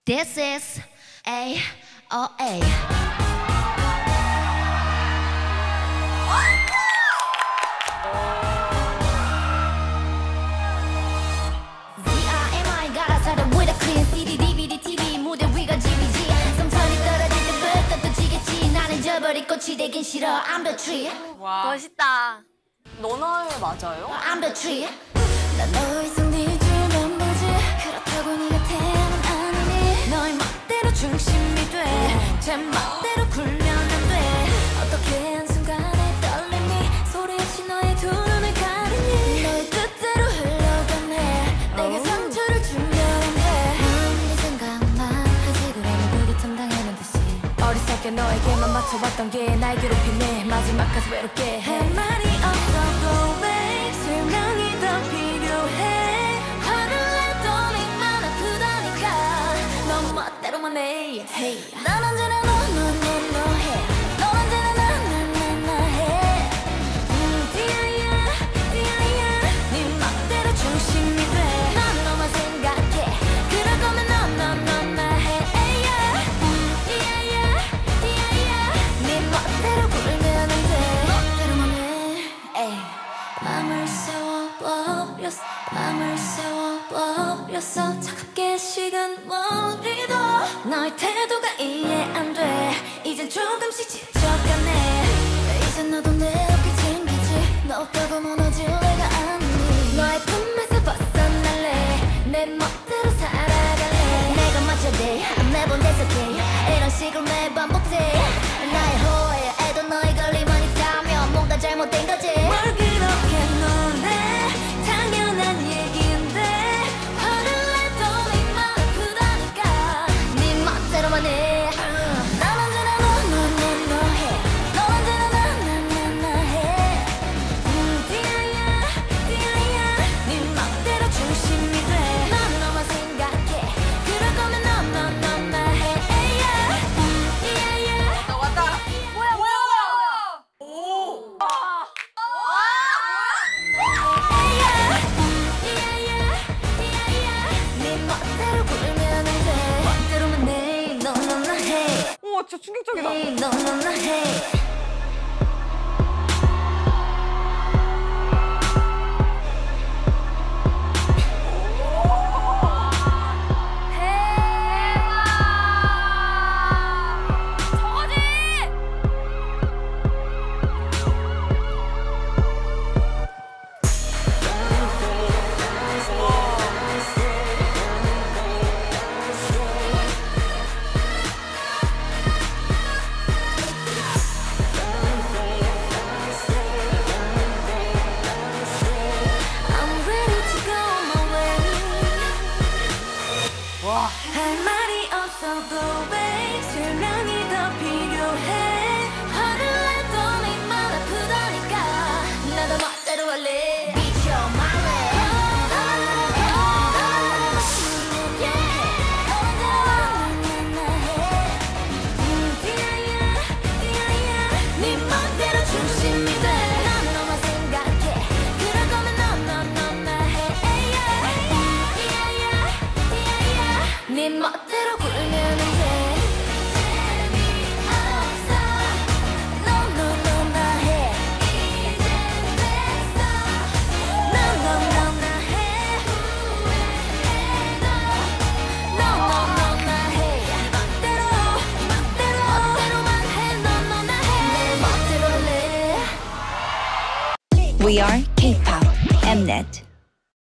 This is AOA. With a clean CD, DVD, TV 무대 위가 집이지. sometimes 떨어질 때부터 또 지겠지. 나는 저버릴 꽃이 되긴 싫어. I'm the tree. 와. 멋있다. 너나에 맞아요? I'm the tree. 난 너의 손이 줄면 보지. 그렇다고 네가 태양은 아니니. 너의 멋대로 중심이 돼. 제 멋대로 굴면 안 돼. 어떻게 한순간에 떨림이 소리 없이 너의 두 눈을 가리니. 너의 뜻대로 흘러가네. 내게 상처를 주면 안 돼. 네 생각만 하지. 그러면 그게 참 당연한 듯이 어리석게 너에게만 맞춰왔던 게 날 괴롭히네. 마지막까지 외롭게 해. 할 말이 없어도 왜 설명이 더 필요해. 화를 내도 내만 아프다니까. 넌 멋대로만 해. Hey. 난 언제나 너 해. 넌 언제나 나 해. 디아야 네 멋대로 중심이 돼. 난 너만 생각해. 그럴 거면 나 해. 디아야 네 멋대로 굴면 안 돼. 멋대로만 해. 밤을 세워버렸어. 차갑게 식은 머리도 너의 태도가 이해 안 돼. 이젠 조금씩 지쳐가네. 이젠 너도 내 어깨 챙기지. 너 없다고 무너질 내가 아니니. 너의 품에서 벗어날래. 내 멋대로 살아갈래. 내가 맞춰대 매번 대석해. 이런 식으로 매번 반복돼. 나의 호의에도 너의 걸림만 있다면 뭔가 잘못된 거지. 뭘 그렇게 놀래. 당연한 얘기인데. 화를 내도 네만 아프다니까. 네 멋대로만 해. 난 언제나 너 해. 넌 언제나 나 해. 디아야 네 멋대로 중심이 돼. 난 너만 생각해. 그럴 거면 나 해. 디아야 왔다. 뭐야? 오. 네 멋대로 굴면 안 돼. 멋대로만 해. 너 해. 우와, 진짜 충격적이다. 너 해. 할 말이 없어도 왜 설명이 더 필요해. 화를 내도 네만 아프다니까. 나도 멋대로 할래. Beat your mind. 디아야 네 멋대로 중심이 돼. 난 너만 생각해. 그럴 거면 나 해. 네 멋대로 굴면 안 돼. 재미없어. 너 해. 이젠 됐어. 너 해. 후회해 너 해. 멋대로만 해. 너 해. 내 멋대로 할래. We are K-pop Mnet.